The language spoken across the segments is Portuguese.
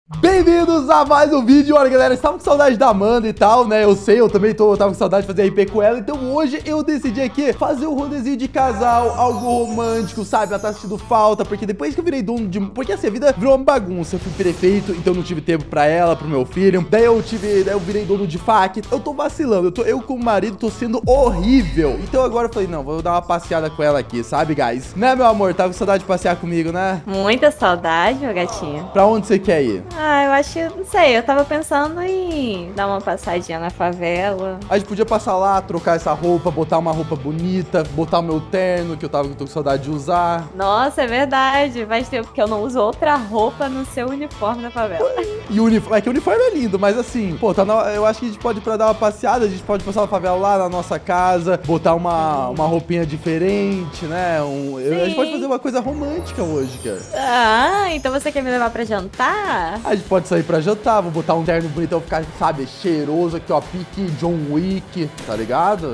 Bem-vindos a mais um vídeo. Olha, galera, estava com saudade da Amanda e tal, né? Eu sei, eu também tava com saudade de fazer RP com ela. Então hoje eu decidi aqui fazer um rolezinho de casal, algo romântico, sabe? Ela tá assistindo falta, porque depois que eu virei dono de... Porque assim, a vida virou uma bagunça. Eu fui prefeito, então não tive tempo pra ela, pro meu filho. Daí eu virei dono de fac. Eu tô vacilando, eu como marido tô sendo horrível. Então agora eu falei, não, vou dar uma passeada com ela aqui, sabe, guys? Né, meu amor? Tava com saudade de passear comigo, né? Muita saudade, meu gatinho. Pra onde você quer ir? Ah, eu acho, não sei, eu tava pensando em dar uma passadinha na favela. A gente podia passar lá, trocar essa roupa, botar uma roupa bonita, botar o meu terno, que eu tô com saudade de usar. Nossa, é verdade. Faz tempo que eu não uso outra roupa no seu uniforme na favela. E o uniforme, é que o uniforme é lindo, mas assim, pô, eu acho que a gente pode ir pra dar uma passeada, a gente pode passar na favela lá na nossa casa, botar uma roupinha diferente, né? A gente pode fazer uma coisa romântica hoje, cara. Ah, então você quer me levar pra jantar? A gente pode sair pra jantar, vou botar um terno bonitão, ficar, sabe, cheiroso aqui, ó, pique John Wick, tá ligado?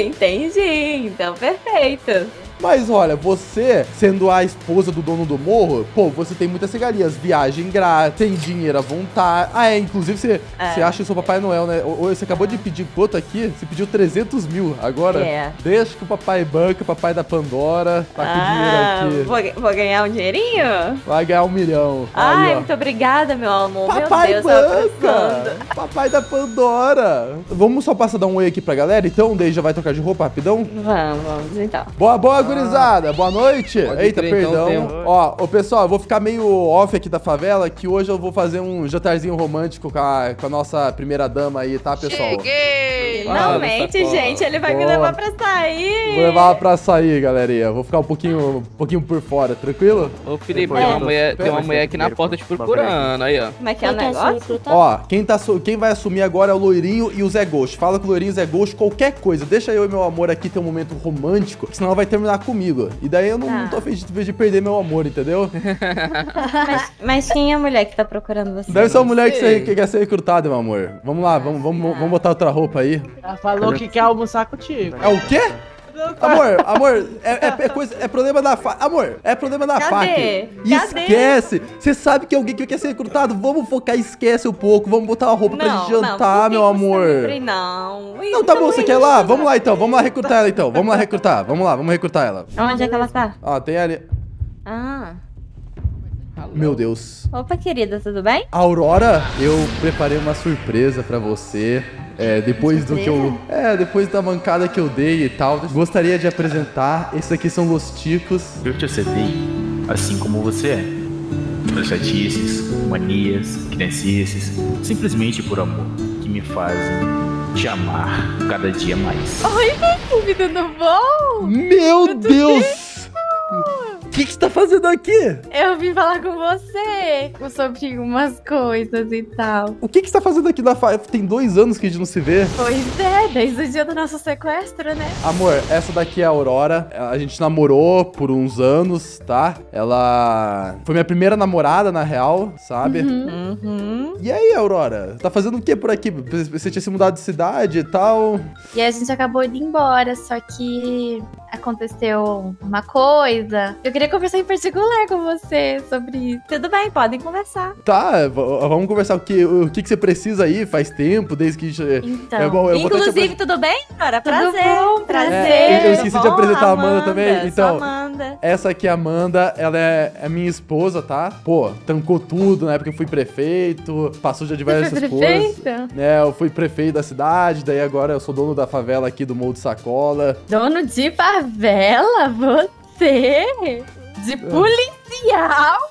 Entendi, então perfeito. Mas olha, você, sendo a esposa do dono do morro, pô, você tem muitas regalias, viagem grátis, tem dinheiro à vontade. Ah, inclusive você acha que eu sou Papai Noel, né? Você acabou de pedir quanto aqui? Você pediu 300 mil, agora deixa que o papai banca, o papai da Pandora, tá com dinheiro aqui. Vou ganhar um dinheirinho? Vai ganhar 1 milhão. Ai, aí, muito obrigada, meu amor. Papai meu Deus, banca! Papai da Pandora. Vamos só passar dar um oi aqui pra galera, então? Daí já vai trocar de roupa rapidão? Vamos então. Boa, gurizada, boa noite. Eita, crer, perdão. então, Ó, pessoal, eu vou ficar meio off aqui da favela, que hoje eu vou fazer um jantarzinho romântico com a nossa primeira dama aí, tá, pessoal? Cheguei! Finalmente, gente, ele vai me levar pra sair. Vou levar ela pra sair, galerinha. Vou ficar um pouquinho por fora, tranquilo? Ô, Felipe, tem uma mulher aqui na porta te procurando, aí, ó. Como é que é o negócio? Ó, quem vai assumir agora é o Loirinho e o Zé Ghost. Fala com o Loirinho e o Zé Ghost, qualquer coisa. Deixa eu e meu amor aqui ter um momento romântico, senão ela vai terminar comigo. E daí eu não tô feliz de perder meu amor, entendeu? Mas quem é a mulher que tá procurando você? Deve ser uma mulher que quer ser recrutada, meu amor. Vamos lá, vamos botar outra roupa aí. Ela falou que quer almoçar contigo. É o quê? Amor, é problema da faca. Amor, é problema da faca. Esquece. Você sabe que alguém que quer ser recrutado? Vamos focar, esquece um pouco. Vamos botar uma roupa pra gente jantar, meu amor. Não, tá bom, você quer ir lá? Vamos lá então, vamos lá recrutar ela então. Vamos lá recrutar, vamos recrutar ela. Onde é que ela tá? Ó, tem ali. Ah. Meu Deus. Opa, querida, tudo bem? Aurora, eu preparei uma surpresa pra você. Depois do que eu... depois da mancada que eu dei e tal. Gostaria de apresentar. Esses aqui são os ticos. Eu te aceitei, assim como você é. Por chatices, manias, criancices, simplesmente por amor, que me fazem te amar cada dia mais. Oi, Felipe, tudo bom? Meu Deus! O que você tá fazendo aqui? Eu vim falar com você sobre umas coisas e tal. O que você tá fazendo aqui na Tem 2 anos que a gente não se vê. Pois é, desde o dia do nosso sequestro, né? Amor, essa daqui é a Aurora. A gente namorou por uns anos, tá? Ela foi minha primeira namorada, na real, sabe? E aí, Aurora? Tá fazendo o que por aqui? Você tinha se mudado de cidade e tal? E a gente acabou de ir embora, só que aconteceu uma coisa. Eu queria conversar em particular com você sobre isso. Tudo bem, podem conversar. Tá, vamos conversar o que você precisa aí, faz tempo, desde que... Então, inclusive, tudo bem, cara? Prazer. Tudo bom, prazer. Eu esqueci de apresentar a Amanda também. Então, Amanda. Essa aqui é a Amanda, ela é minha esposa, tá? Pô, tancou tudo na época que eu fui prefeito, passou de diversas coisas. Eu fui prefeito da cidade, daí agora eu sou dono da favela aqui do Morro de Sacola. Dono de favela? Você? De policial?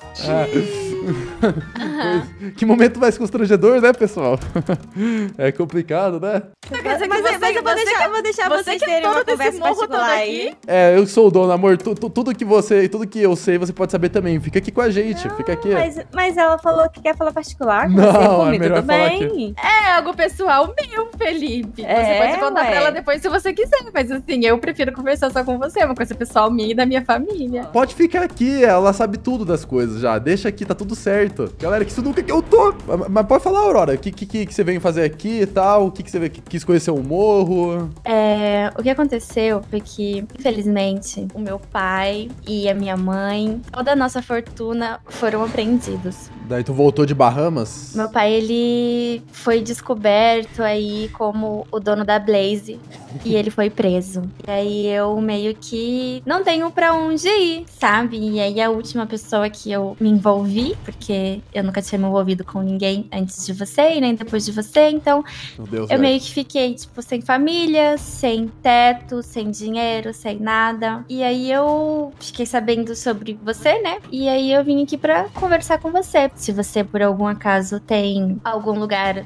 Que momento mais constrangedor, né, pessoal? É complicado, né? Mas eu vou deixar vocês terem uma conversa particular aí. Eu sou o dono, amor. Tudo que eu sei, você pode saber também. Fica aqui com a gente, fica aqui. Mas ela falou que quer falar particular com não, você, comigo, é melhor tudo falar bem? aqui. É algo pessoal meu, Felipe. Você pode contar pra ela depois se você quiser, mas assim, eu prefiro conversar só com você, é uma coisa pessoal minha e da minha família. Pode ficar aqui, ela sabe tudo das coisas já. Deixa aqui, tá tudo certo. Galera, que isso nunca que eu tô. Mas pode falar, Aurora, o que você veio fazer aqui e tal? O que você quis conhecer o morro? O que aconteceu foi que, infelizmente, o meu pai e a minha mãe, toda a nossa fortuna foram apreendidos. Daí tu voltou de Bahamas? Meu pai, ele foi descoberto aí como o dono da Blaze e ele foi preso. E aí eu meio que não tenho pra onde ir, sabe? E aí a última pessoa que eu me envolvi, porque eu nunca tinha me envolvido com ninguém antes de você e nem depois de você, então Meu Deus, eu meio que fiquei, tipo, sem família, sem teto, sem dinheiro, sem nada. E aí eu fiquei sabendo sobre você, né? E aí eu vim aqui pra conversar com você. Se você, por algum acaso, tem algum lugar...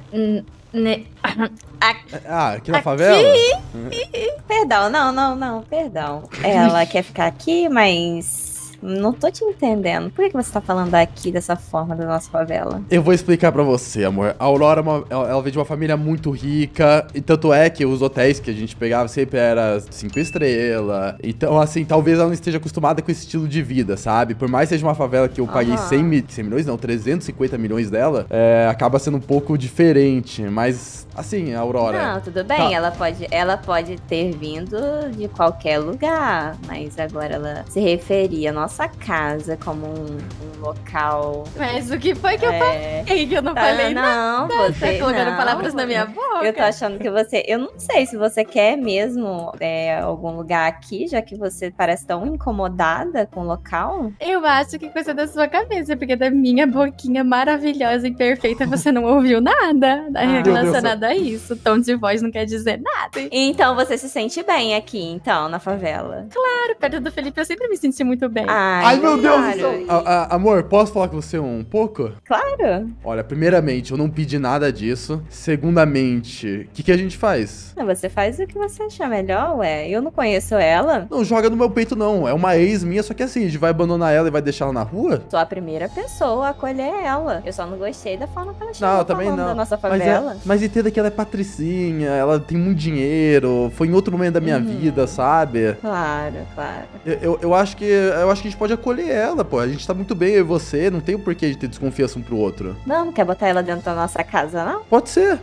aqui na favela? Perdão, não, perdão. Ela quer ficar aqui, mas não tô te entendendo. Por que você tá falando aqui dessa forma da nossa favela? Eu vou explicar pra você, amor. A Aurora, ela veio de uma família muito rica, e tanto é que os hotéis que a gente pegava sempre era 5 estrelas. Então, assim, talvez ela não esteja acostumada com esse estilo de vida, sabe? Por mais que seja uma favela que eu paguei 100 milhões, não, 350 milhões dela, acaba sendo um pouco diferente. Mas, assim, a Aurora... Não, tudo bem, Tá. ela pode ter vindo de qualquer lugar, mas agora ela se referia à nossa casa como um local... Mas o que foi que eu falei? Que eu não falei nada. Não, você... Tá colocando não, palavras na minha boca. Eu tô achando que você... Eu não sei se você quer mesmo algum lugar aqui, já que você parece tão incomodada com o local. Eu acho que coisa da sua cabeça, porque da minha boquinha maravilhosa e perfeita você não ouviu nada relacionado a isso. Tom de voz não quer dizer nada. Então você se sente bem aqui, então, na favela? Claro, perto do Felipe eu sempre me senti muito bem. Ai, meu Deus do claro. céu! Amor, posso falar com você um pouco? Claro. Olha, primeiramente, eu não pedi nada disso. Segundamente, o que a gente faz? Você faz o que você achar melhor, ué. Eu não conheço ela. Não joga no meu peito, não. É uma ex minha, só que assim, a gente vai abandonar ela e vai deixar ela na rua? Sou a primeira pessoa a acolher ela. Eu só não gostei da forma que ela chegou Não, também falando não. da nossa favela. Mas entenda que ela é patricinha, ela tem muito dinheiro, foi em outro momento da minha vida, sabe? Claro, claro. Eu acho que a gente pode acolher ela, pô. A gente tá muito bem, eu e você, não tem o porquê de ter desconfiança um pro outro. Não quer botar ela dentro da nossa casa, não? Pode ser.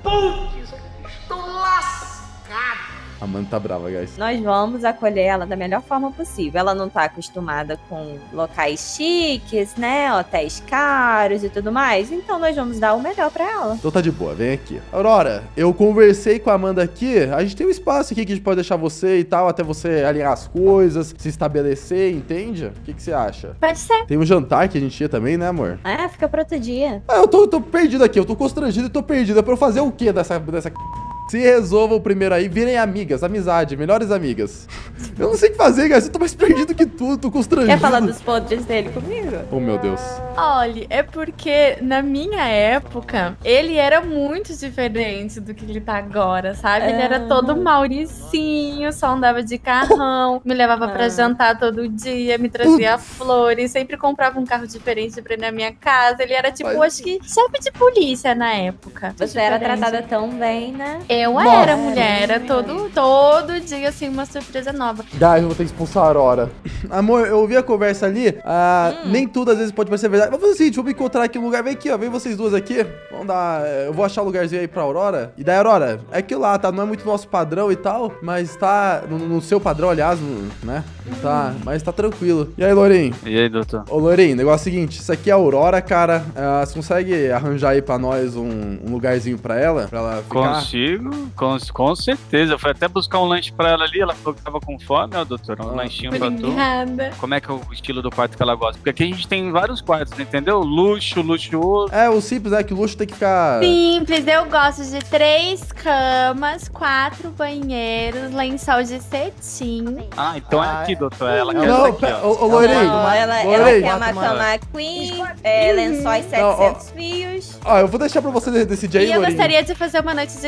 A Amanda tá brava, guys. Nós vamos acolher ela da melhor forma possível. Ela não tá acostumada com locais chiques, né? Hotéis caros e tudo mais. Então nós vamos dar o melhor pra ela. Então tá de boa, vem aqui. Aurora, eu conversei com a Amanda aqui. A gente tem um espaço aqui que a gente pode deixar você e tal, até você alinhar as coisas, se estabelecer, entende? O que você acha? Pode ser. Tem um jantar que a gente ia também, né, amor? Fica pra outro dia. Eu tô perdido aqui, eu tô constrangido e tô perdido. É pra eu fazer o quê dessa... Se resolvam primeiro aí, virem amigas, amizade, melhores amigas. Eu não sei o que fazer, guys. Eu tô mais perdido que tudo, tô constrangido. Quer falar dos podres dele comigo? Oh, meu Deus. Olha, é porque na minha época, ele era muito diferente do que ele tá agora, sabe? Ele era todo mauricinho, só andava de carrão, me levava pra jantar todo dia, me trazia flores, sempre comprava um carro diferente pra ir na minha casa. Ele era tipo, acho que chefe de polícia na época. Você era tratada tão bem, né? Eu era mulher, era todo dia assim, uma surpresa nova. Guys, eu vou ter que expulsar a Aurora. Amor, eu ouvi a conversa ali. Nem tudo às vezes pode parecer verdade. Vamos fazer o seguinte, vamos encontrar aqui um lugar. Vem aqui, ó. Vem vocês duas aqui. Vamos dar. Eu vou achar um lugarzinho aí pra Aurora. E daí, Aurora, é aquilo lá, tá? Não é muito nosso padrão e tal. Mas tá. No seu padrão, aliás, né? Tá. Mas tá tranquilo. E aí, Lourinho? E aí, doutor? Ô, Lourinho, negócio é o seguinte. Isso aqui é a Aurora, cara. Você consegue arranjar aí pra nós um lugarzinho pra ela? Pra ela ficar? Consigo, com certeza. Eu fui até buscar um lanche pra ela ali. Ela falou que tava com fome, ó, doutor. Um lanchinho pra tu. Obrigada. Como é que é o estilo do quarto que ela gosta? Porque aqui a gente tem vários quartos, entendeu? Luxuoso. É, o simples, né? Que o luxo tem que ficar... Simples, eu gosto de 3 camas, 4 banheiros, lençol de cetim. Ah, então é aqui, doutor. Ela quer Não, essa aqui, ó. ô, Lourinho. Ela Lourinho. quer uma cama queen, lençóis Não, ó. 700 fios. Ó, eu vou deixar pra você decidir aí, E eu Lourinho. gostaria de fazer uma noite de garotas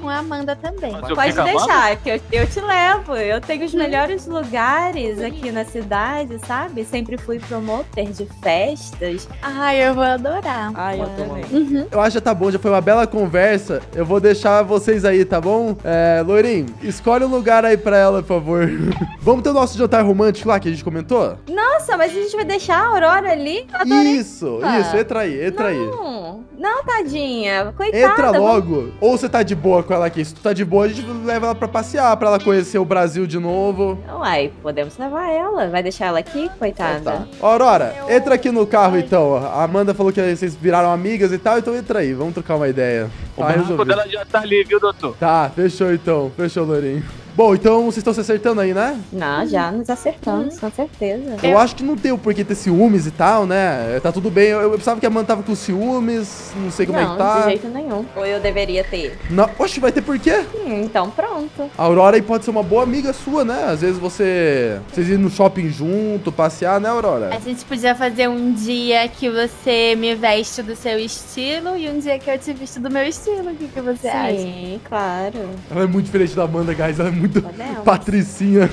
com a Amanda também. Mas eu Pode fico amado? deixar, que eu te levo. Eu tenho os melhores lugares aqui na cidade, sabe? Sempre fui promotor de festas. Ai, eu vou adorar. Ai, eu Bota, também. Eu acho que já tá bom, já foi uma bela conversa. Eu vou deixar vocês aí, tá bom? Loirinho, escolhe um lugar aí pra ela, por favor. Vamos ter o nosso jantar romântico lá que a gente comentou? Nossa, mas a gente vai deixar a Aurora ali? Adorei. Isso, entra aí. Não, tadinha. Coitada. Entra logo. Ou você tá de boa com ela aqui? Se tu tá de boa, a gente leva ela pra passear, pra ela conhecer o Brasil de novo. Uai, podemos levar ela. Vai deixar ela aqui, coitada? Tá. Aurora, entra aqui no carro então. A Amanda falou que vocês viraram amigas e tal, então entra aí, vamos trocar uma ideia. O Tá barco resolvido. dela já tá ali, viu, doutor? Tá, fechou então. Fechou, Lourinho. Bom, então vocês estão se acertando aí, né? Não, já nos acertamos, com certeza. Eu acho que não tem o porquê ter ciúmes e tal, né? Tá tudo bem. Eu pensava que a Amanda tava com ciúmes, não sei como é que tá. de jeito nenhum. Ou eu deveria ter. Não, oxe, vai ter porquê? Então pronto. A Aurora aí pode ser uma boa amiga sua, né? Às vezes vocês irem no shopping junto, passear, né, Aurora? A gente podia fazer um dia que você me veste do seu estilo e um dia que eu te visto do meu estilo. O que você acha? Sim, claro. Ela é muito diferente da Amanda, guys. Ela é muito Podemos. patricinha.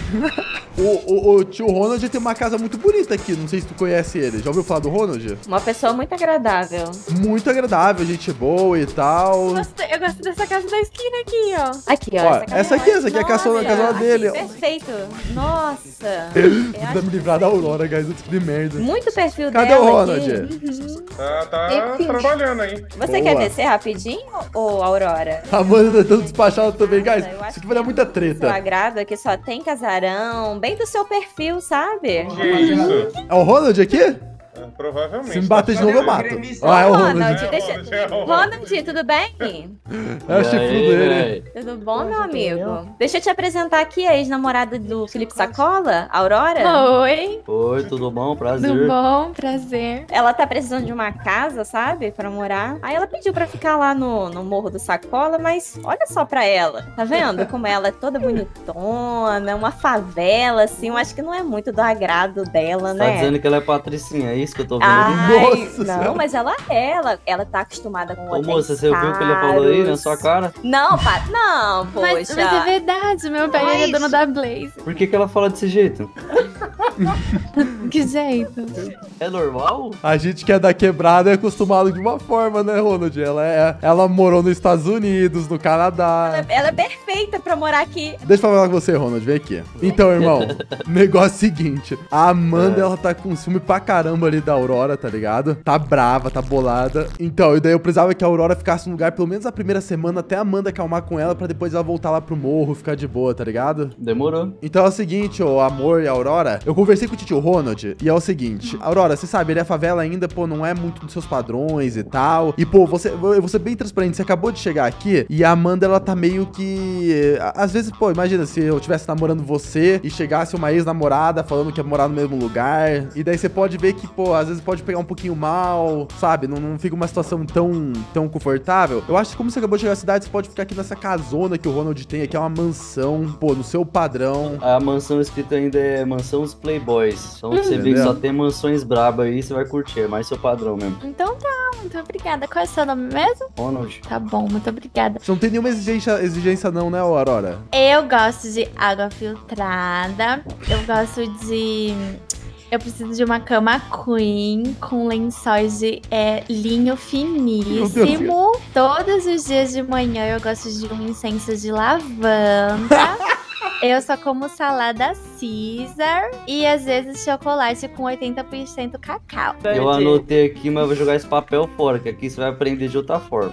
O tio Ronald tem uma casa muito bonita aqui. Não sei se tu conhece ele. Já ouviu falar do Ronald? Uma pessoa muito agradável. Muito agradável, gente boa e tal. Eu gosto dessa casa da esquina aqui, ó. Aqui, ó. Ó, essa aqui é a caçola dele. Perfeito. Nossa. Precisa me livrar da Aurora, guys. Eu descobri merda. Muito perfil Cadê dela o Ronald? aqui. Tá trabalhando aí. Você Boa. quer descer rapidinho, ou Aurora? A Amanda tá tentando despachar também, guys. Eu acho Isso aqui vai dar muita Seu treta. agrado aqui só tem casarão, bem do seu perfil, sabe? Que isso? É o Ronald aqui? Provavelmente. Se me bater de Tá novo, eu sabendo. mato. Ah, é o Ronald. Ronald, deixa... É o Ronald. Ronald, tudo bem? É o chifrudo dele. Tudo bom, meu amigo? Deixa eu te apresentar aqui a ex-namorada do Felipe Sacola, Aurora. Oi, Oi, tudo bom? Prazer. tudo bom? Prazer. Ela tá precisando de uma casa, sabe? Pra morar. Aí ela pediu pra ficar lá no Morro do Sacola, mas olha só pra ela. Tá vendo como ela é toda bonitona, uma favela, assim. Eu acho que não é muito do agrado dela, Tá né? dizendo que ela é patricinha, é isso que eu tô vendo? Ai, Nossa não, Senhora. mas ela ela tá acostumada com Ô hotéis moça, você ouviu o que ele falou aí na sua cara? Não, não, poxa. Mas é verdade, meu pai ele é dono da Blaze. Por que ela fala desse jeito? Que jeito? É normal? A gente que é da quebrada é acostumado de uma forma, né, Ronald? Ela morou nos Estados Unidos, no Canadá. Ela é perfeita pra morar aqui. Deixa eu falar com você, Ronald. Vem aqui. Então, irmão, o negócio é o seguinte. A Amanda, ela tá com ciúme pra caramba ali da Aurora, tá ligado? Tá brava, tá bolada. Então, e daí eu precisava que a Aurora ficasse no lugar pelo menos a primeira semana, até a Amanda acalmar com ela, pra depois ela voltar lá pro morro, ficar de boa, tá ligado? Demorou. Então é o seguinte, ô Amor e a Aurora, eu conversei com o tio Ronald e é o seguinte, Aurora, você sabe, ele é favela ainda, pô, não é muito dos seus padrões e tal. E, pô, eu vou ser bem transparente, você acabou de chegar aqui e a Amanda, ela tá meio que... Às vezes, pô, imagina se eu tivesse namorando você e chegasse uma ex-namorada falando que ia morar no mesmo lugar, e daí você pode ver que, pô, às vezes pode pegar um pouquinho mal, sabe? Não fica uma situação tão confortável. Eu acho que como você acabou de chegar na cidade, você pode ficar aqui nessa casona que o Ronald tem aqui, é uma mansão, pô, no seu padrão. A mansão escrita ainda é Mansão dos Playboys. Então você vê que Entendeu? só tem mansões brabas aí, você vai curtir. É mais seu padrão mesmo. Então tá, muito obrigada. Qual é o seu nome mesmo? Ronald. Tá bom, muito obrigada. Você não tem nenhuma exigência não, né, Aurora? Eu gosto de água filtrada. Eu gosto de... Eu preciso de uma cama queen com lençóis de linho finíssimo. Todos os dias de manhã eu gosto de um incenso de lavanda. Eu só como salada Caesar e às vezes chocolate com 80% cacau. Eu anotei aqui, mas eu vou jogar esse papel fora, que aqui você vai aprender de outra forma.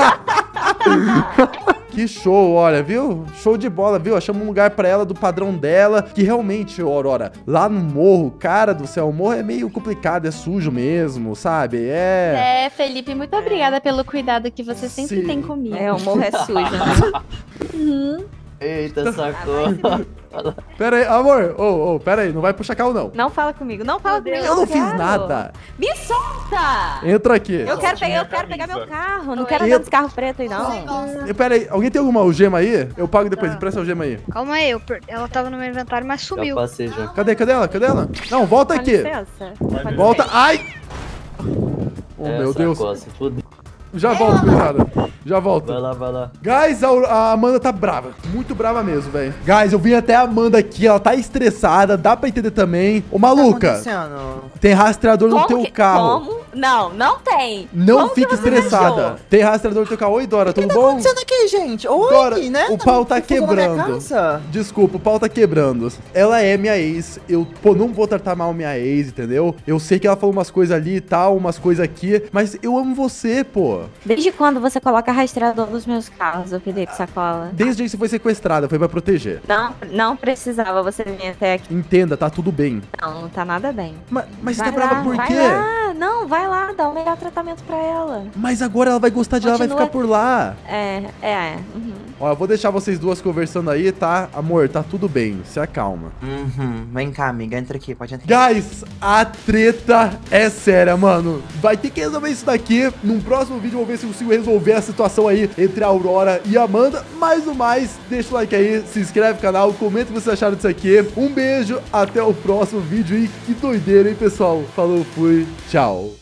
Que show, olha, viu? Show de bola, viu? Achamos um lugar pra ela do padrão dela, que realmente, Aurora, lá no morro, cara do céu, o morro é meio complicado, é sujo mesmo, sabe? Felipe, muito obrigada pelo cuidado que você sempre Sim. tem comigo. O morro é sujo, né? Eita, sacou. Pera aí, amor, pera aí, não vai puxar carro não. Não fala comigo, não fala comigo. Eu não fiz quero. nada. Me solta! Entra aqui. Eu quero pegar meu carro. Não quero andar desse carro preto aí, não. Pera aí, alguém tem alguma algema aí? Eu pago depois, empresta a algema aí. Calma aí, ela tava no meu inventário, mas Já sumiu. passei já. Cadê ela? Não, volta Com aqui. licença. Volta, ai! Oh, É, meu Deus. sacou, se fudeu. Já volto, gurizada. Já volto. Vai lá, vai lá. Guys, a Amanda tá brava. Muito brava mesmo, velho. Guys, eu vim até a Amanda aqui. Ela tá estressada. Dá pra entender também. Ô, maluca. Tem rastreador no teu carro. Como? Não tem. Não Como fique que você estressada. achou? Tem rastreador no teu carro. Oi, Dora, tudo O que tá bom? acontecendo aqui, gente? Oi, Dora, né? o pau tá Confusão na minha quebrando. casa. Desculpa, o pau tá quebrando. Ela é minha ex. Eu, não vou tratar mal minha ex, entendeu? Eu sei que ela falou umas coisas ali e tal, umas coisas aqui, mas eu amo você, pô. Desde quando você coloca rastreador nos meus carros, ô Felipe Sacola? Desde que você foi sequestrada, foi pra proteger. Não precisava você vir até aqui. Entenda, tá tudo bem. Não tá nada bem. Mas você tá Vai brava lá, por vai quê? lá. Não, vai lá, dá o melhor tratamento pra ela. Mas agora ela vai gostar de lá, vai Continua- ficar por lá. Uhum. Ó, eu vou deixar vocês duas conversando aí, tá? Amor, tá tudo bem, se acalma. Vem cá, amiga, entra aqui, pode entrar. Guys, a treta é séria, mano. Vai ter que resolver isso daqui. Num próximo vídeo eu vou ver se eu consigo resolver a situação aí entre a Aurora e a Amanda. Mais no mais, deixa o like aí, se inscreve no canal, comenta o que vocês acharam disso aqui. Um beijo, até o próximo vídeo e que doideira, hein, pessoal? Falou, fui, tchau.